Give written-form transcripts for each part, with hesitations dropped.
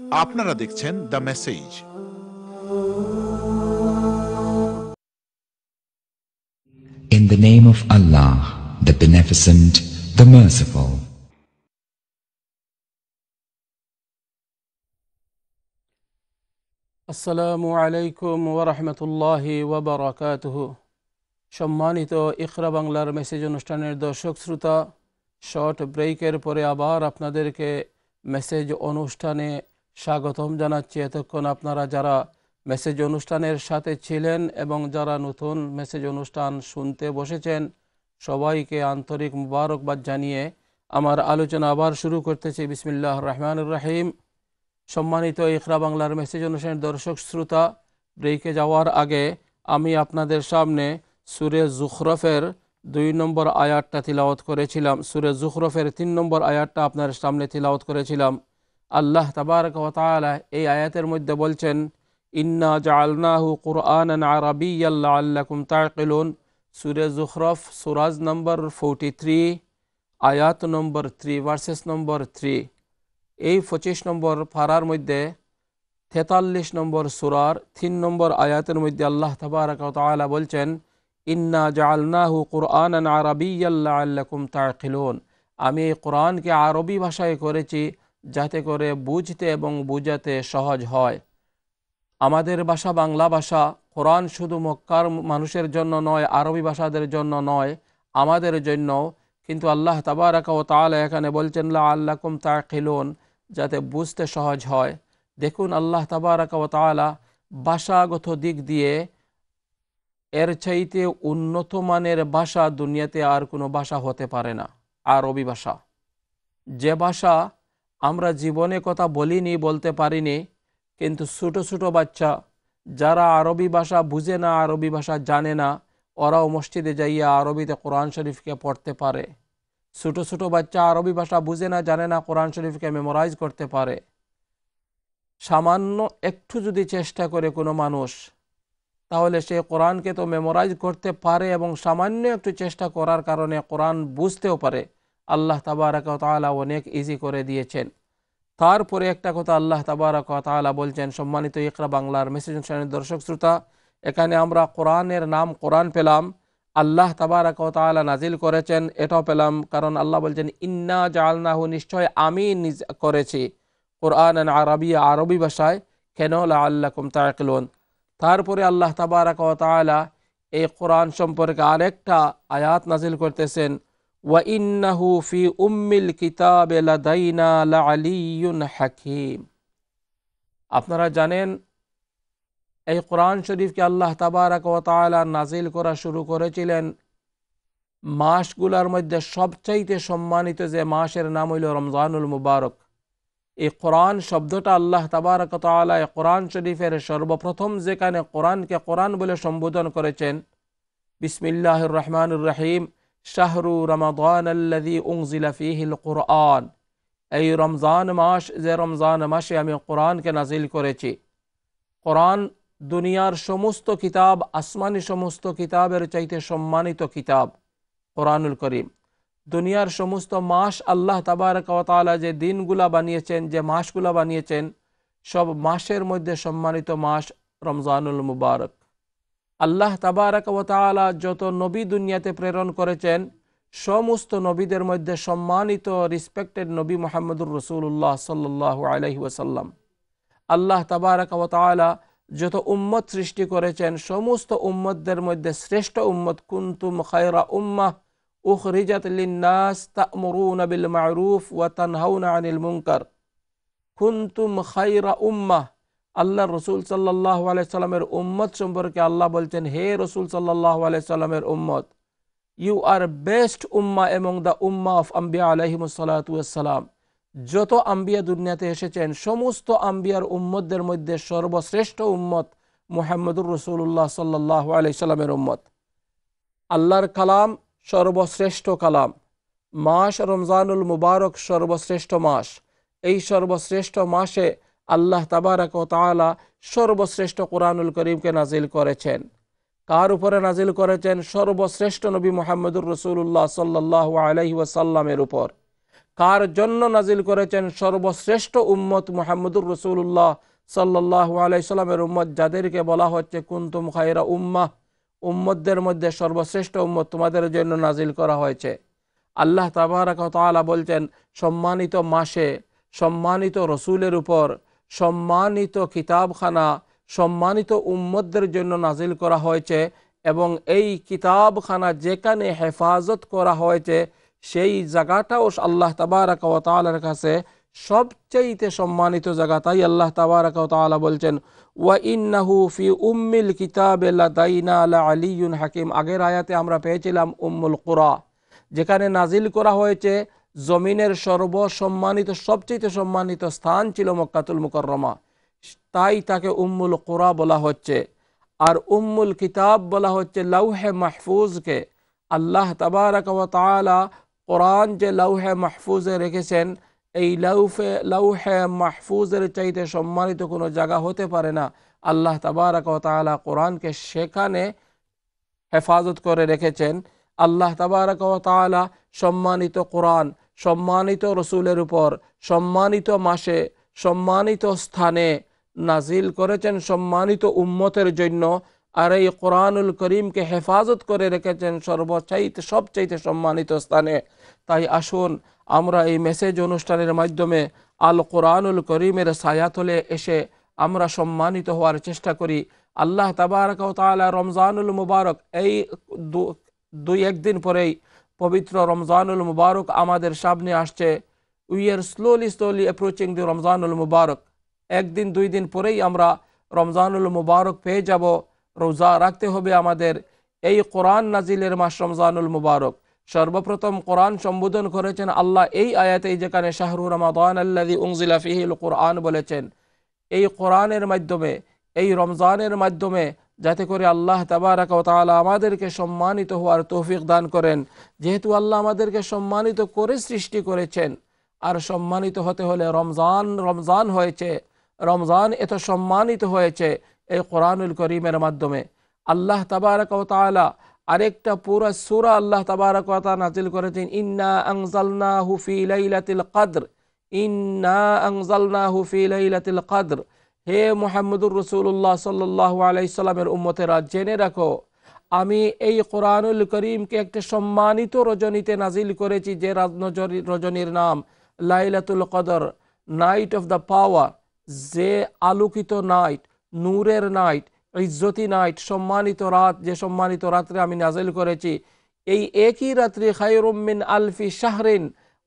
আপনারা দেখছেন the message. In the name of Allah, the Beneficent, the Merciful. আসসালামু আলাইকুম ওয়া রাহমাতুল্লাহি ওয়া বারাকাতুহু। সম্মানিত ইকরা বাংলার মেসেজ অনুষ্ঠানের দর্শক শ্রোতা, শর্ট ব্রেকের পরে আবার আপনাদেরকে মেসেজ অনুষ্ঠানে স্বাগতম জানাচ্ছি। এতক্ষণ আপনারা যারা মেসেজ অনুষ্ঠানের সাথে ছিলেন এবং যারা নতুন মেসেজ অনুষ্ঠান শুনতে বসেছেন, সবাইকে আন্তরিক মুবারকবাদ জানিয়ে আমার আলোচনা আবার শুরু করতেছি। বিসমিল্লাহির রহমানির রহিম। সম্মানিত ইকরা বাংলার মেসেজ অনুষ্ঠানের দর্শক শ্রোতা, ব্রেকে যাওয়ার আগে আমি আপনাদের সামনে সূরা যুখরফের 2 নম্বর আয়াতটা তিলাওয়াত করেছিলাম। সূরা যুখরফের 3 নম্বর আয়াতটা আপনার সামনে তিলাওয়াত করেছিলাম। আল্লাহ তাবারাকা ওয়া তাআলা এই আয়াতের মধ্যে বলছেন, ইন্না জাআলনাহু কুরআনান আরাবিয়্যান লাআল্লাকুম তা'কিলুন। সূরা যুখরফ সূরা নম্বর 43, আয়াত নম্বর 3, ভার্সেস নম্বর 3। এই 25 নম্বর পারার মধ্যে 43 নম্বর সূরার 3 নম্বর আয়াতের মধ্যে আল্লাহ তাবারাকা ওয়া তাআলা বলছেন, ইন্না জাআলনাহু কুরআনান আরাবিয়্যান লাআল্লাকুম তা'কিলুন। আমি এই কোরআনকে আরবি ভাষায় করেছি যাতে করে বুঝতে এবং বুঝাতে সহজ হয়। আমাদের ভাষা বাংলা ভাষা। কোরআন শুধু মক্কার মানুষের জন্য নয়, আরবি ভাষাদের জন্য নয়, আমাদের জন্য। কিন্তু আল্লাহ তাবারাকা ওয়া তাআলা এখানে বলছেন লাআল্লাকুম তা'কিলুন, যাতে বুঝতে সহজ হয়। দেখুন, আল্লাহ তাবারাকা ওয়া তাআলা ভাষাগত দিক দিয়ে এর চাইতে উন্নত মানের ভাষা দুনিয়াতে আর কোনো ভাষা হতে পারে না। আরবি ভাষা, যে ভাষা আমরা জীবনে কথা বলিনি, বলতে পারিনি, কিন্তু ছোটো ছোটো বাচ্চা যারা আরবি ভাষা বুঝে না, আরবি ভাষা জানে না, ওরাও মসজিদে যাইয়া আরবিতে কোরআন শরীফকে পড়তে পারে। ছোটো ছোটো বাচ্চা আরবি ভাষা বুঝে না, জানে না, কোরআন শরীফকে মেমোরাইজ করতে পারে। সামান্য একটু যদি চেষ্টা করে কোনো মানুষ, তাহলে সে কোরআনকে তো মেমোরাইজ করতে পারে এবং সামান্য একটু চেষ্টা করার কারণে কোরআন বুঝতেও পারে। আল্লাহ তাবারাকা ওয়া তাআলা অনেক ইজি করে দিয়েছেন। তারপরে একটা কথা আল্লাহ তাবারাকা ওয়া তাআলা বলছেন। সম্মানিত ইকরা বাংলার মেসেজ অনুষ্ঠানের দর্শক শ্রোতা, এখানে আমরা কোরআনের নাম কোরআন পেলাম, আল্লাহ তাবারাকা ওয়া তাআলা নাজিল করেছেন এটাও পেলাম। কারণ আল্লাহ বলছেন ইন্না জাআলনাহু, নিশ্চয় আমি করেছি, কুরআনান আরাবিয়্যা, আরবি ভাষায়, কেন লাআল্লাকুম তা'কিলুন। তারপরে আল্লাহ তাবারাকা ওয়া তাআলা এই কোরআন সম্পর্কে আরেকটা আয়াত নাজিল করতেছেন, ওয়া ইন্নাহু ফি উম্মিল কিতাবে লাদাইনা লাআলিয়্যুন হাকীম। আপনারা জানেন এই কোরআন শরীফকে আল্লাহ তাবারাকা ওয়া তাআলা নাজিল করা শুরু করেছিলেন মাসগুলোর মধ্যে সবচাইতে সম্মানিত যে মাসের নাম হইল রমজানুল মুবারক। এই কোরআন শব্দটা আল্লাহ তাবারাকা ওয়া তাআলা কোরআন শরীফের সর্বপ্রথম যেখানে কোরআনকে কোরআন বলে সম্বোধন করেছেন, বিসমিল্লাহির রহমানির রহিম, শাহরু রমাদানাল্লাযী উনজিলা ফীহিল কুরআন। এই রমজান মাস, যে রমজান মাসে আমি কোরআনকে নাজিল করেছি। কোরআন দুনিয়ার সমস্ত কিতাব, আসমানি সমস্ত কিতাবের চাইতে সম্মানিত কিতাব কোরআনুল করিম। দুনিয়ার সমস্ত মাস আল্লাহ তাবারাকা ওয়া তাআলা যে দিনগুলা বানিয়েছেন, যে মাসগুলা বানিয়েছেন, সব মাসের মধ্যে সম্মানিত মাস রমজানুল মুবারক। আল্লাহ তাবারাকা ওয়া তাআলা যত নবী দুনিয়াতে প্রেরণ করেছেন, সমস্ত নবীদের মধ্যে সম্মানিত রেসপেক্টেড নবী মুহাম্মদুর রাসূলুল্লাহ সাল্লাল্লাহু আলাইহি ওয়াসাল্লাম। আল্লাহ তাবারাকা ওয়া তাআলা যত উম্মত সৃষ্টি করেছেন, সমস্ত উম্মতদের মধ্যে শ্রেষ্ঠ উম্মত, কুনতুম খায়রা উম্মাহ উখরিজাত লিন-নাস তা'মুরুনা বিল মা'রুফ ওয়া তানহাউনা আনিল মুনকার। কুনতুম খায়রা উম্মাহ, আল্লাহ রসুল সাল্লাল্লাহু আলাইহি সাল্লামের উম্মত সম্পর্কে আল্লাহ বলছেন, হে রসুল সাল্লাল্লাহু আলাইহি সাল্লামের উম্মত, ইউ আর বেস্ট উম্মাহ এমং দ্য উম্মাহ অফ আম্বিয়া আলাইহিমুস সালাতু ওয়াস সালাম। যত আম্বিয়া দুনিয়াতে এসেছেন, সমস্ত আম্বিয়ার উম্মতদের মধ্যে সর্বশ্রেষ্ঠ উম্মত মুহাম্মদুর রাসূলুল্লাহ সাল্লাল্লাহু আলাইহি সাল্লামের উম্মত। আল্লাহর কালাম সর্বশ্রেষ্ঠ কালাম। মাস রমজানুল মুবারক সর্বশ্রেষ্ঠ মাস। এই সর্বশ্রেষ্ঠ মাসে আল্লাহ তাবারাকা ওয়া তাআলা সর্বশ্রেষ্ঠ কোরআনুল করিমকে নাজিল করেছেন। কার উপরে নাজিল করেছেন? সর্বশ্রেষ্ঠ নবী মুহাম্মদুর রাসূলুল্লাহ সাল্লাল্লাহু আলাইহি ওয়াসাল্লামের উপর। কার জন্য নাজিল করেছেন? সর্বশ্রেষ্ঠ উম্মত মুহাম্মদুর রাসূলুল্লাহ সাল্লাল্লাহু আলাইহি সাল্লামের উম্মত, যাদেরকে বলা হচ্ছে কুনতুম খায়রা উম্মাহ, উম্মতদের মধ্যে সর্বশ্রেষ্ঠ উম্মত তোমাদের জন্য নাজিল করা হয়েছে। আল্লাহ তাবারাক ওয়া তাআলা বলছেন সম্মানিত মাসে, সম্মানিত রসুলের উপর, সম্মানিত কিতাবখানা, সম্মানিত উম্মতদের জন্য নাজিল করা হয়েছে, এবং এই কিতাবখানা যেখানে হেফাজত করা হয়েছে সেই জায়গাটাও আল্লাহ তাবারাক ওয়া তাআলার কাছে সবচেয়ে সম্মানিত জায়গা। তাই আল্লাহ তাবারাক ওয়া তাআলা বলছেন ওয়া ইন্নাহু ফি উম্মিল কিতাবে লাদাইনা লাআলিয়্যুন হাকিম। আগের আয়াতে আমরা পেয়েছিলাম উম্মুল কুরা, যেখানে নাজিল করা হয়েছে। জমিনের সর্বসম্মানিত, সবচেয়ে সম্মানিত স্থান ছিল মক্কাতুল মুকাররমা, তাই তাকে উম্মুল কুরা বলা হচ্ছে। আর উম্মুল কিতাব বলা হচ্ছে লাউহে মাহফুজকে। আল্লাহ তাবারাক ওয়া তাআলা কোরআন যে লাউহে মাহফুজে রেখেছেন, এই লাউহে মাহফুজের চাইতে সম্মানিত কোনো জায়গা হতে পারে না। আল্লাহ তাবারাক ওয়া তাআলা কোরআনকে সেখানে হেফাজত করে রেখেছেন। আল্লাহ তাবারাক ওয়া তাআলা সম্মানিত কোরআন, সম্মানিত রসুলের উপর, সম্মানিত মাসে, সম্মানিত স্থানে নাজিল করেছেন সম্মানিত উম্মতের জন্য। আর এই কোরআনুল করিমকে হেফাজত করে রেখেছেন সবচাইতে সম্মানিত স্থানে। তাই আসুন আমরা এই মেসেজ অনুষ্ঠানের মাধ্যমে আল কোরআনুল করিমের ছায়াতলে এসে আমরা সম্মানিত হওয়ার চেষ্টা করি। আল্লাহ তাবারাক ওয়া তাআলা রমজানুল মুবারক, এই দুই একদিন পরেই পবিত্র রমজানুল মুবারক আমাদের সামনে আসছে। We are slowly approaching the রমজানুল মুবারক। একদিন দুই দিন পরেই আমরা রমজানুল মুবারক পেয়ে যাব। রোজা রাখতে হবে আমাদের। এই কোরআন নাজিলের মাস রমজানুল মুবারক। সর্বপ্রথম কোরআন সম্বোধন করেছেন আল্লাহ এই আয়াতেই, যেখানে শাহরু রমাদান আল্লাযী উনজিলা ফীহিল কোরআন বলেছেন। এই কোরআনের মাধ্যমে, এই রমজানের মাধ্যমে যাতে করে আল্লাহ তাবারাক ওয়া তাআলা আমাদেরকে সম্মানিত হওয়ার তৌফিক দান করেন। যেহেতু আল্লাহ আমাদেরকে সম্মানিত করে সৃষ্টি করেছেন, আর সম্মানিত হতে হলে রমজান হয়েছে, রমজান এত সম্মানিত হয়েছে এই কোরআনুল করিমের মাধ্যমে। আল্লাহ তাবারাক ওয়া তাআলা আরেকটা পুরো সূরা আল্লাহ তাবারাক ওয়া তাআলা নাযিল করেছেন, ইন্না আনজালনাহু ফি লাইলাতিল কদর, ইন্না আনজালনাহু ফি লাইলাতিল কদর। হে মুহাম্মদুর রাসূলুল্লাহ সাল্লাল্লাহু আলাইহি সাল্লামের উম্মতেরা, জেনে রাখো আমি এই কোরআনুল করিমকে একটা সম্মানিত রজনীতে নাজিল করেছি, যে রজনীর নাম লাইলাতুল কদর, নাইট অফ দ্য পাওয়ার, যে আলোকিত নাইট, নূরের নাইট, ইজ্জতি নাইট, সম্মানিত রাত, যে সম্মানিত রাত্রে আমি নাজিল করেছি। এই একই রাত্রি খায়রুম মিন আলফি শাহরিন,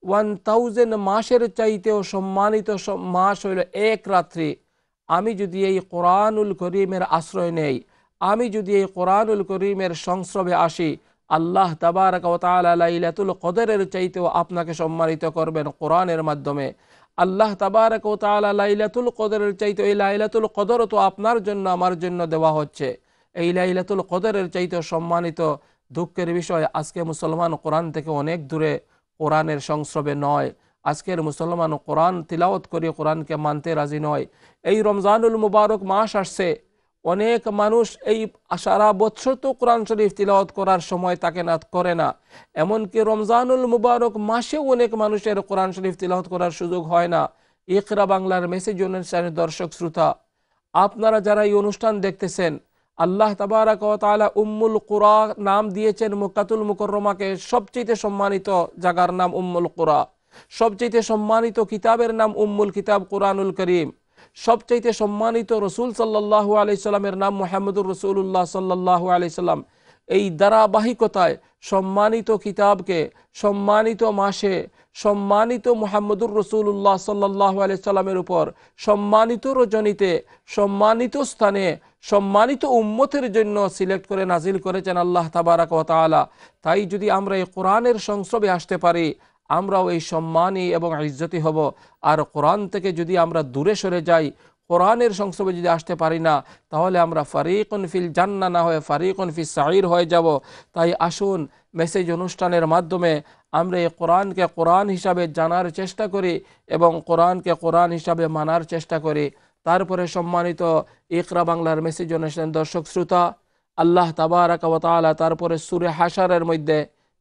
1000 মাসের চাইতেও সম্মানিত মাস হইল এক রাত্রি। আমি যদি এই কোরআনুল করিমের আশ্রয় নেই, আমি যদি এই কোরআনুল করিমের সংস্রবে আসি, আল্লাহ তাবারাক ওয়া তাআলা লাইলাতুল কদরের চাইতেও আপনাকে সম্মানিত করবেন কোরআনের মাধ্যমে। আল্লাহ তাবারাক ওয়া তাআলা লাইলাতুল কদরের চাইতে, এই লাইলাতুল কদর তো আপনার জন্য আমার জন্য দেওয়া হচ্ছে, এই লাইলাতুল কদরের চাইতে সম্মানিত। দুঃখের বিষয়, আজকে মুসলমান কোরআন থেকে অনেক দূরে, কোরআনের সংস্রবে নয়। আজকের মুসলমান কোরআন তিলাওয়াত করে কোরআনকে মানতে রাজি নয়। এই রমজানুল মুবারক মাস আসছে, অনেক মানুষ এই সারা বছর তো কোরআন শরীফ তিলাওয়াত করার সময় তাকে না করে না, এমনকি রমজানুল মুবারক মাসেও অনেক মানুষের কোরআন শরীফ তিলাওয়াত করার সুযোগ হয় না। ইকরা বাংলার মেসেজ অনুষ্ঠানের দর্শক শ্রোতা, আপনারা যারা এই অনুষ্ঠান দেখতেছেন, আল্লাহ তাবারাক ওয়া তাআলা উম্মুল কুরা নাম দিয়েছেন মক্কাতুল মুকাররমাকে। সবচেয়ে সম্মানিত জায়গার নাম উম্মুল কুরা, সবচেয়ে সম্মানিত কিতাবের নাম উম্মুল কিতাব কোরআনুল করিম, সবচেয়ে সম্মানিত রসুল সাল্লাল্লাহু আলাইহি সাল্লামের নাম মুহাম্মদুর রাসূলুল্লাহ সাল্লাল্লাহু আলাইহি সাল্লাম। এই ধারাবাহিকতায় সম্মানিত কিতাবকে সম্মানিত মাসে, সম্মানিত মুহাম্মদুর রাসূলুল্লাহ সাল্লাল্লাহু আলাইহি সাল্লামের উপর, সম্মানিত রজনীতে, সম্মানিত স্থানে, সম্মানিত উম্মতের জন্য সিলেক্ট করে নাজিল করেছেন আল্লাহ তাবারাক ওয়া তাআলা। তাই যদি আমরা এই কোরআনের সংস্রবে আসতে পারি, আমরাও এই সম্মানী এবং ইজ্জতি হব। আর কোরআন থেকে যদি আমরা দূরে সরে যাই, কোরআনের সংস্রবে যদি আসতে পারি না, তাহলে আমরা ফারিকুন ফিল জান্নাহ না হয়ে ফারিকুন ফিস সাঈর হয়ে যাব। তাই আসুন মেসেজ অনুষ্ঠানের মাধ্যমে আমরা এই কোরআনকে কোরআন হিসাবে জানার চেষ্টা করি এবং কোরআনকে কোরআন হিসাবে মানার চেষ্টা করি। তারপরে সম্মানিত ইকরা বাংলার মেসেজ অনুষ্ঠান দর্শক শ্রোতা, আল্লাহ তাবারাক ওয়া তাআলা তারপরে সূরা হাশরের মধ্যে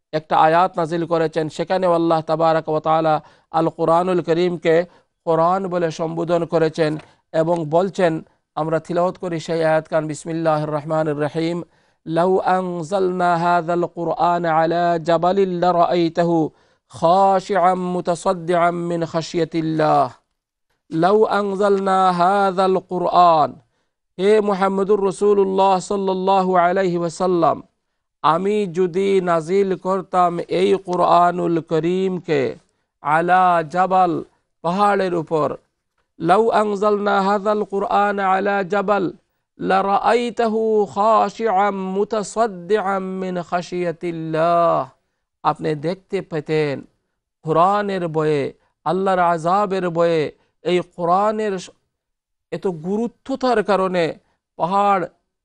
একটা আয়াত নাজিল করেছেন, সেখানেও আল্লাহ তাবারাক ওয়া তাআলা আল কোরআনুল করিমকে কোরআন বলে সম্বোধন করেছেন এবং বলছেন, আমরা তিলাওয়াত করি সেই আয়াত কান, বিসমিল্লাহির রহমানির রহিম, লাউ আনজালনা হাযাল কুরআন আলা জাবালিন লারাআইতাহু খাশিআম মুতাসাদ্দিআম মিন খাশিয়াতিল্লাহ। লাউ আনজালনা হাযাল কুরআন, হে মুহাম্মদুর রাসূলুল্লাহ সাল্লাল্লাহু আলাইহি ওয়াসাল্লাম, আমি যদি নাজিল করতাম এই কুরআনুল করিমকে আলা জাবাল, পাহাড়ের উপর, লাউ আনজালনা হাযাল কুরআন আলা জাবাল লারাআইতাহু খাশিআম মুতাসাদ্দিআম মিন খাশিয়াতিল্লাহ, আপনি দেখতে পেতেন কোরআনের বয়ে, আল্লাহর আযাবের বয়ে, এই কোরআনের এত গুরুত্বতার কারণে পাহাড়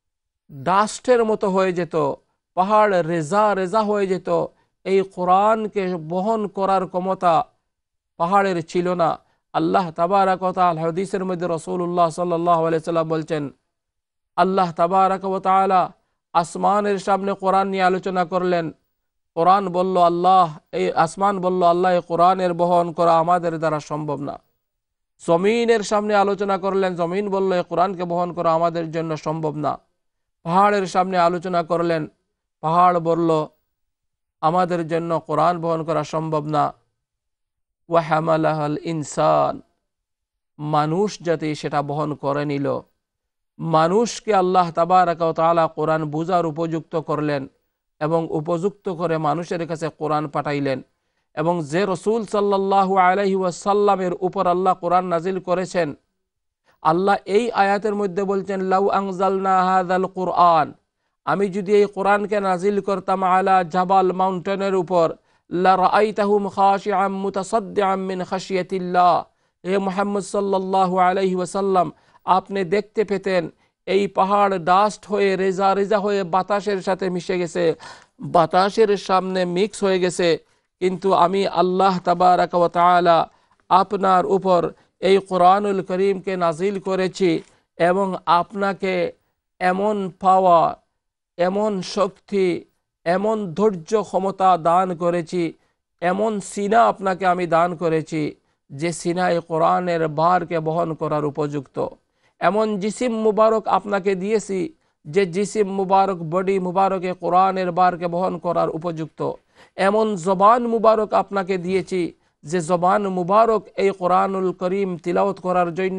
ডাস্টের মতো হয়ে যেত, পাহাড় রেজা রেজা হয়ে যেত। এই কোরআনকে বহন করার ক্ষমতা পাহাড়ের ছিল না। আল্লাহ তাবারাক ওয়া তাআলা হাদিসের মধ্যে রাসূলুল্লাহ সাল্লাল্লাহু আলাইহি সাল্লাম বলছেন, আল্লাহ তাবারাক ওয়া তাআলা আসমানের সামনে কোরআন নিয়ে আলোচনা করলেন। কোরআন বলল আল্লাহ, এই আসমান বলল আল্লাহ, এই কোরআনের বহন করা আমাদের দ্বারা সম্ভব না। জমিনের সামনে আলোচনা করলেন, জমিন বলল এই কোরআনকে বহন করা আমাদের জন্য সম্ভব না। পাহাড়ের সামনে আলোচনা করলেন, পাহাড় বলল আমাদের জন্য কোরআন বহন করা সম্ভব না। ওয়া হামালাহাল ইনসান, মানুষ জাতি সেটা বহন করে নিল। মানুষকে আল্লাহ তাবারাক ওয়া তাআলা কোরআন বুঝার উপযুক্ত করলেন এবং উপযুক্ত করে মানুষের কাছে কোরআন পাঠাইলেন। এবং যে রসুল সাল্লাল্লাহু আলাইহি ওয়াসাল্লামের উপর আল্লাহ কোরআন নাজিল করেছেন, আল্লাহ এই আয়াতের মধ্যে বলছেন, লাউ আনজালনা হাযাল কুরআন, আমি যদি এই কোরআনকে নাজিল করতাম আলা জাবাল, মাউন্টেনের উপর, লারাআইতাহুম খাশিআম মুতাসাদ্দিআম মিন খাশিয়াতিল্লাহ, হে মুহাম্মদ সাল্লাল্লাহু আলাইহি ওয়াসাল্লাম, আপনি দেখতে পেতেন এই পাহাড় ডাস্ট হয়ে রেজা রেজা হয়ে বাতাসের সাথে মিশে গেছে, বাতাসের সামনে মিক্স হয়ে গেছে। কিন্তু আমি আল্লাহ তাবারাক ওয়া তাআলা আপনার উপর এই কোরআনুল করিমকে নাজিল করেছি এবং আপনাকে এমন পাওয়া, এমন শক্তি, এমন ধৈর্য ক্ষমতা দান করেছি, এমন সিনা আপনাকে আমি দান করেছি যে সিনায় কোরআনের ভারকে বহন করার উপযুক্ত। এমন জিসিম মুবারক আপনাকে দিয়েছি যে জিসিম মুবারক, বডি মুবারকে কোরআনের ভারকে বহন করার উপযুক্ত। এমন জবান মুবারক আপনাকে দিয়েছি যে জবান মুবারক এই কোরআনুল করিম তিলাওয়াত করার জন্য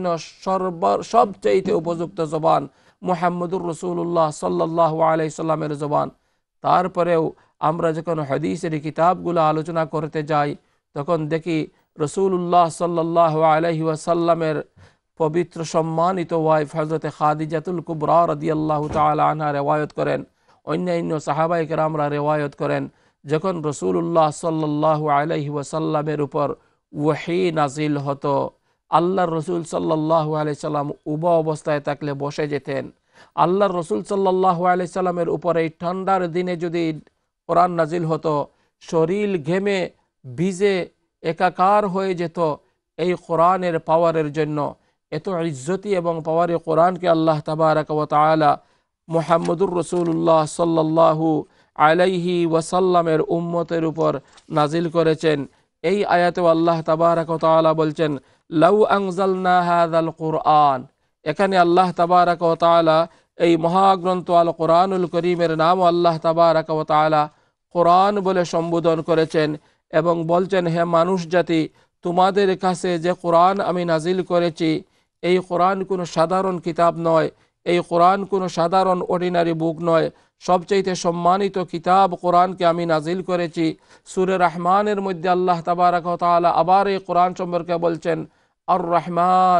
সবচাইতে উপযুক্ত জবান মুহাম্মদুর রাসূলুল্লাহ সাল্লাল্লাহু আলাইহি সাল্লামের জবান। তারপরেও আমরা যখন হাদিসের কিতাবগুলো আলোচনা করতে যাই, তখন দেখি রাসূলুল্লাহ সাল্লাল্লাহু আলাইহি ওয়াসাল্লামের পবিত্র সম্মানিত ওয়াইফ হযরতে খাদিজাতুল কুবরা রাদিয়াল্লাহু তাআলা আনহা রিওয়ায়াত করেন, অন্যান্য সাহাবায়ে কেরামরা রিওয়ায়াত করেন, যখন রাসূলুল্লাহ সাল্লাল্লাহু আলাইহি ওয়াসাল্লামের উপর ওহী নাজিল হতো, আল্লাহর রসুল সাল্লাল্লাহু আলাইহি সাল্লাম উবা অবস্থায় থাকলে বসে যেতেন। আল্লাহর রসুল সাল্লাল্লাহু আলাইহি সাল্লামের উপর এই ঠান্ডার দিনে যদি কোরআন নাজিল হতো, শরীর ঘেমে ভিজে একাকার হয়ে যেত এই কোরআনের পাওয়ারের জন্য। এত ইজ্জতি এবং পাওয়ারে কোরআনকে আল্লাহ তাবারাক ওয়া তাআলা মুহাম্মদুর রাসূলুল্লাহ সাল্লাল্লাহু আলাইহি ওয়াসাল্লামের উম্মতের উপর নাজিল করেছেন। এই আয়াতেও আল্লাহ তাবারাক ওয়া তাআলা বলছেন, লাউ আনজালনা হাযাল কুরআন, এখানে আল্লাহ তাবারাক ওয়া তাআলা এই মহাগ্রন্থ আল কোরআনুল করিমের নাম আল্লাহ তাবারাক ওয়া তাআলা কোরআন বলে সম্বোধন করেছেন এবং বলছেন, হে মানুষ জাতি, তোমাদের কাছে যে কোরআন আমি নাজিল করেছি, এই কোরআন কোনো সাধারণ কিতাব নয়, এই কোরআন কোনো সাধারণ অর্ডিনারি বুক নয়, সবচাইতে সম্মানিত কিতাব কোরআনকে আমি নাজিল করেছি। সূরা রহমানের মধ্যে আল্লাহ তাবারাক ওয়া তাআলা আবার এই কোরআন সম্পর্কে বলছেন, আর রহমান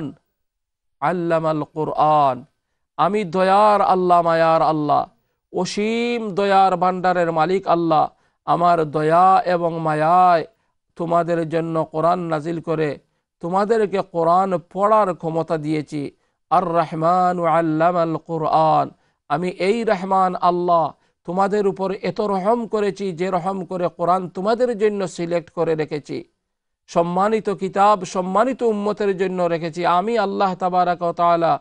আল্লামাল কোরআন, আমি দয়ার আল্লাহ, মায়ার আল্লাহ, অসীম দয়ার ভান্ডারের মালিক আল্লাহ, আমার দয়া এবং মায়ায় তোমাদের জন্য কোরআন নাজিল করে তোমাদেরকে কোরআন পড়ার ক্ষমতা দিয়েছি। আর রহমান আল্লামাল কোরআন, আমি এই রহমান আল্লাহ তোমাদের উপর এত রহম করেছি যে রহম করে কোরআন তোমাদের জন্য সিলেক্ট করে রেখেছি, সম্মানিত কিতাব সম্মানিত উম্মতের জন্য রেখেছি। আমি আল্লাহ তাবারাক ওয়া তাআলা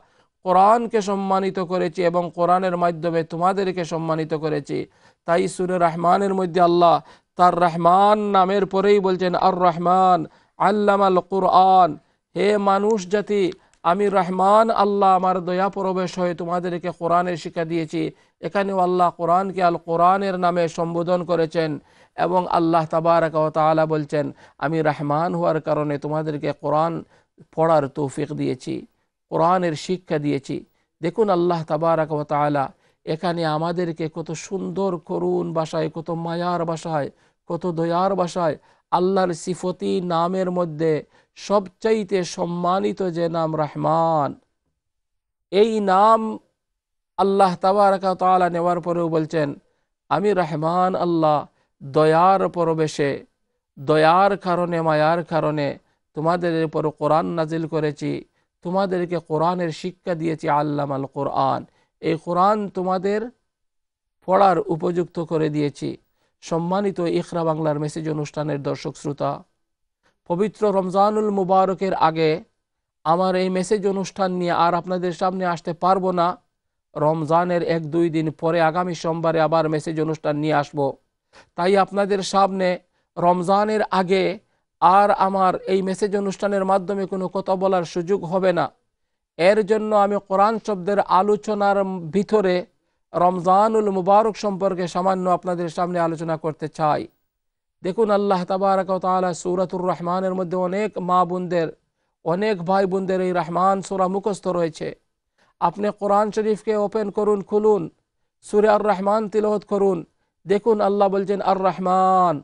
কোরআনকে সম্মানিত করেছি এবং কোরআনের মাধ্যমে তোমাদেরকে সম্মানিত করেছি। তাই সূরা রহমানের মধ্যে আল্লাহ তার রহমান নামের পরেই বলছেন আর রহমান আল্লামাল কুরআন, হে মানুষ জাতি, আমি রহমান আল্লাহ আমার দয়া পরবেশ হয়ে তোমাদেরকে কোরআনের শিক্ষা দিয়েছি। এখানেও আল্লাহ কোরআনকে আল কোরআনের নামে সম্বোধন করেছেন এবং আল্লাহ তাবারাক ওয়া তাআলা বলছেন আমি রহমান হওয়ার কারণে তোমাদেরকে কোরআন পড়ার তৌফিক দিয়েছি, কোরআনের শিক্ষা দিয়েছি। দেখুন আল্লাহ তাবারাক ওয়া তাআলা এখানে আমাদেরকে কত সুন্দর করুণ ভাষায়, কত মায়ার ভাষায়, কত দয়ার ভাষায় আল্লাহর সিফতি নামের মধ্যে সবচাইতে সম্মানিত যে নাম রহমান, এই নাম আল্লাহ তাবারাক ওয়া তাআলা নেওয়ার পরেও বলছেন আমি রহমান আল্লাহ দয়ার পরবেশে, দয়ার কারণে, মায়ার কারণে তোমাদের উপর কোরআন নাজিল করেছি, তোমাদেরকে কোরআনের শিক্ষা দিয়েছি। আল্লামাল কোরআন, এই কোরআন তোমাদের পড়ার উপযুক্ত করে দিয়েছি। সম্মানিত ইকরা বাংলার মেসেজ অনুষ্ঠানের দর্শক শ্রোতা, পবিত্র রমজানুল মুবারকের আগে আমার এই মেসেজ অনুষ্ঠান নিয়ে আর আপনাদের সামনে আসতে পারবো না। রমজানের 1-2 দিন পরে আগামী সোমবারে আবার মেসেজ অনুষ্ঠান নিয়ে আসব। তাই আপনাদের সামনে রমজানের আগে আর আমার এই মেসেজ অনুষ্ঠানের মাধ্যমে কোনো কথা বলার সুযোগ হবে না। এর জন্য আমি কোরআন শব্দের আলোচনার ভিতরে রমজানুল মুবারক সম্পর্কে সামান্য আপনাদের সামনে আলোচনা করতে চাই। দেখুন আল্লাহ তাবারাক ওয়া তাআলা সূরাতুর রহমানের মধ্যে অনেক মা বোনদের, অনেক ভাই বোনদের এই রহমান সূরা মুখস্থ রয়েছে। আপনি কোরআন শরীফকে ওপেন করুন, খুলুন, সূরা আর রহমান তিলাওয়াত করুন। দেখুন আল্লাহ বলছেন আর রহমান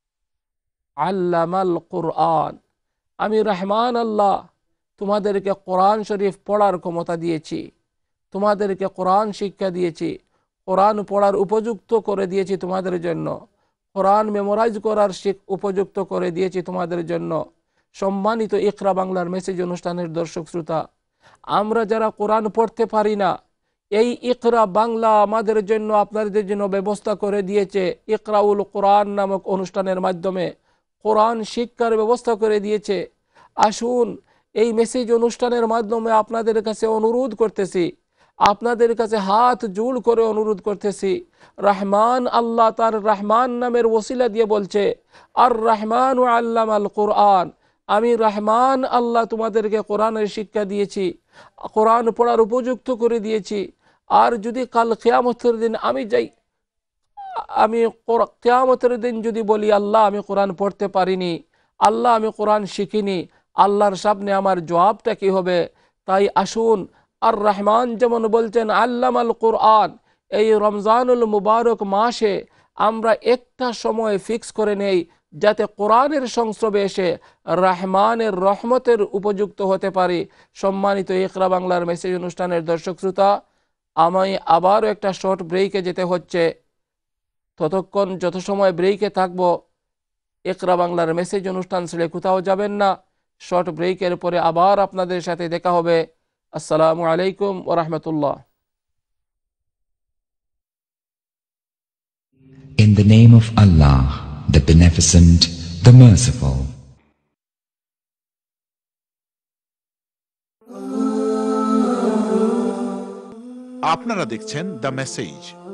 আল্লামাল কুরআন, আমি রহমান আল্লাহ তোমাদেরকে কোরআন শরীফ পড়ার ক্ষমতা দিয়েছি, তোমাদেরকে কোরআন শিক্ষা দিয়েছি, কোরআন পড়ার উপযুক্ত করে দিয়েছি তোমাদের জন্য, কোরআন মেমোরাইজ করার উপযুক্ত করে দিয়েছি তোমাদের জন্য। সম্মানিত ইকরা বাংলার মেসেজ অনুষ্ঠানের দর্শক শ্রোতা, আমরা যারা কোরআন পড়তে পারি না, এই ইকরা বাংলা আমাদের জন্য, আপনাদের জন্য ব্যবস্থা করে দিয়েছে ইকরাউল কোরআন নামক অনুষ্ঠানের মাধ্যমে কোরআন শিক্ষার ব্যবস্থা করে দিয়েছে। আসুন এই মেসেজ অনুষ্ঠানের মাধ্যমে আপনাদের কাছে অনুরোধ করতেছি, আপনাদের কাছে হাত জোড় করে অনুরোধ করতেছি, রহমান আল্লাহ তার রহমান নামের ওসিলা দিয়ে বলছে আর রহমান আল্লামাল কোরআন, আমি রহমান আল্লাহ তোমাদেরকে কোরআনের শিক্ষা দিয়েছি, কোরআন পড়ার উপযুক্ত করে দিয়েছি। আর যদি কাল কিয়ামতের দিন আমি কিয়ামতের দিন যদি বলি আল্লাহ আমি কোরআন পড়তে পারিনি, আল্লাহ আমি কোরআন শিখিনি, আল্লাহর সামনে আমার জবাবটা কি হবে? তাই আসুন আর রহমান যেমন বলছেন আল্লামাল কোরআন, এই রমজানুল মুবারক মাসে আমরা একটা সময় ফিক্স করে নেই যাতে কোরআনের সংস্রবে এসে রহমানের রহমতের উপযুক্ত হতে পারি। সম্মানিত ইকরা বাংলার মেসেজ অনুষ্ঠানের দর্শক শ্রোতা, আমি আবারও একটা শর্ট ব্রেকে যেতে হচ্ছে। ততক্ষণ যত সময় ব্রেকে থাকবো ইকরা বাংলার মেসেজ অনুষ্ঠান ছেড়ে কোথাও যাবেন না। শর্ট ব্রেকের পরে আবার আপনাদের সাথে দেখা হবে। আসসালামু আলাইকুম ওয়া রাহমাতুল্লাহ। In the name of Allah, the Beneficent, the Merciful. আপনারা দেখছেন দ্য মেসেজ।